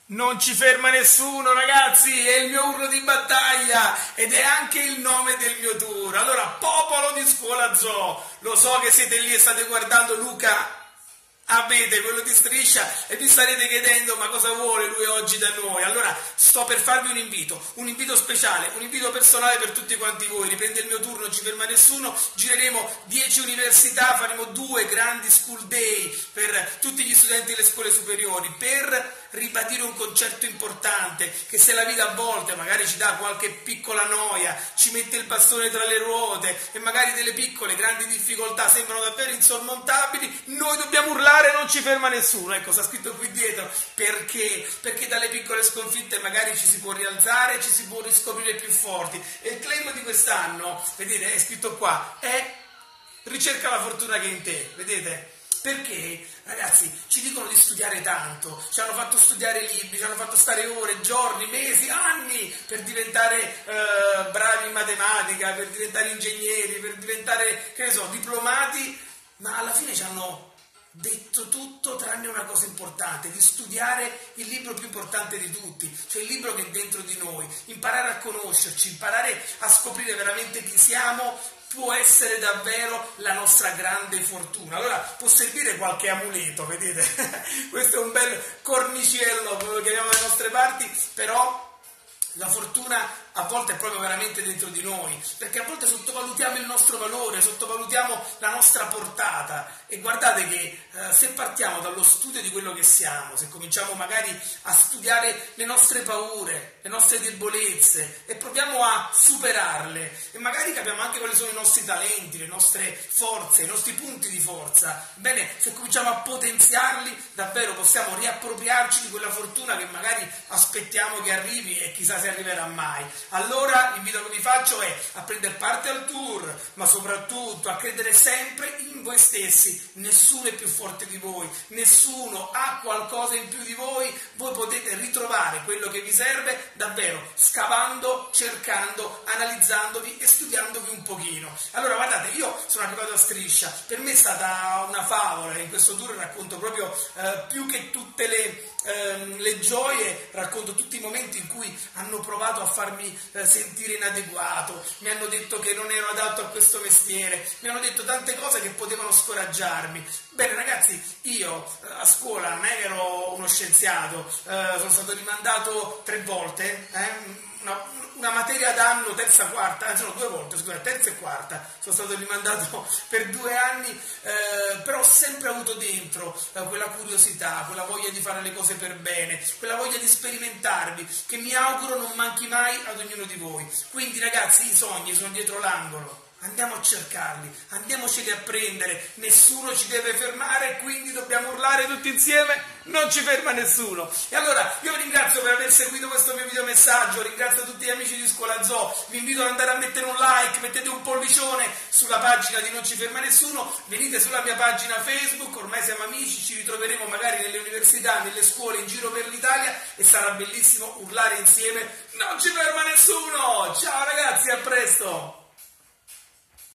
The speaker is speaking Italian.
Non ci ferma nessuno, ragazzi, è il mio urlo di battaglia ed è anche il nome del mio tour. Allora, popolo di Scuola Zoo, lo so che siete lì e state guardando Luca Abete, quello di Striscia, e vi starete chiedendo ma cosa vuole lui oggi da noi. Allora sto per farvi un invito speciale, un invito personale per tutti quanti voi. Riprende il mio turno, non ci ferma nessuno, gireremo 10 università, faremo 2 grandi school day per tutti gli studenti delle scuole superiori, per ribadire un concetto importante, che se la vita a volte magari ci dà qualche piccola noia, ci mette il bastone tra le ruote e magari delle piccole grandi difficoltà sembrano davvero insormontabili, noi dobbiamo urlare, non ci ferma nessuno. Ecco, sta scritto qui dietro, perché dalle piccole sconfitte magari ci si può rialzare, ci si può riscoprire più forti. E il claim di quest'anno, vedete, è scritto qua, è ricerca la fortuna che è in te, vedete? Perché, ragazzi, ci dicono di studiare tanto, ci hanno fatto studiare libri, ci hanno fatto stare ore, giorni, mesi, anni per diventare bravi in matematica, per diventare ingegneri, per diventare, che ne so, diplomati, ma alla fine ci hanno detto tutto tranne una cosa importante, di studiare il libro più importante di tutti, cioè il libro che è dentro di noi, imparare a conoscerci, imparare a scoprire veramente chi siamo, può essere davvero la nostra grande fortuna. Allora può servire qualche amuleto, vedete? Questo è un bel cornicello, quello che abbiamo dalle nostre parti, però la fortuna a volte è proprio veramente dentro di noi, perché a volte sottovalutiamo il nostro valore, sottovalutiamo la nostra portata, e guardate che se partiamo dallo studio di quello che siamo, se cominciamo magari a studiare le nostre paure, le nostre debolezze e proviamo a superarle, e magari capiamo anche quali sono i nostri talenti, le nostre forze, i nostri punti di forza, bene, se cominciamo a potenziarli davvero possiamo riappropriarci di quella fortuna che magari aspettiamo che arrivi e chissà se arriverà mai. Allora l'invito che vi faccio è a prendere parte al tour, ma soprattutto a credere sempre in voi stessi. Nessuno è più forte di voi, nessuno ha qualcosa in più di voi. Voi potete ritrovare quello che vi serve davvero scavando, cercando, analizzandovi e studiandovi un pochino. Allora guardate, io sono arrivato a Striscia, per me è stata una favola. In questo tour racconto proprio più che tutte le gioie, racconto tutti i momenti in cui hanno provato a farmi sentire inadeguato, mi hanno detto che non ero adatto a questo mestiere, mi hanno detto tante cose che potevano scoraggiarmi. Bene ragazzi, io a scuola non è che ero uno scienziato, sono stato rimandato 3 volte, una materia d'anno, terza, quarta, anzi no, 2 volte, scusate, terza e quarta, sono stato rimandato per 2 anni, però ho sempre avuto dentro quella curiosità, quella voglia di fare le cose per bene, quella voglia di sperimentarvi, che mi auguro non manchi mai ad ognuno di voi. Quindi ragazzi, i sogni sono dietro l'angolo. Andiamo a cercarli, andiamoceli a prendere, nessuno ci deve fermare, quindi dobbiamo urlare tutti insieme, non ci ferma nessuno. E allora io vi ringrazio per aver seguito questo mio video messaggio, ringrazio tutti gli amici di Scuola Zoo, vi invito ad andare a mettere un like, mettete un pollicione sulla pagina di Non ci ferma nessuno, venite sulla mia pagina Facebook, ormai siamo amici, ci ritroveremo magari nelle università, nelle scuole, in giro per l'Italia, e sarà bellissimo urlare insieme, non ci ferma nessuno. Ciao ragazzi, a presto!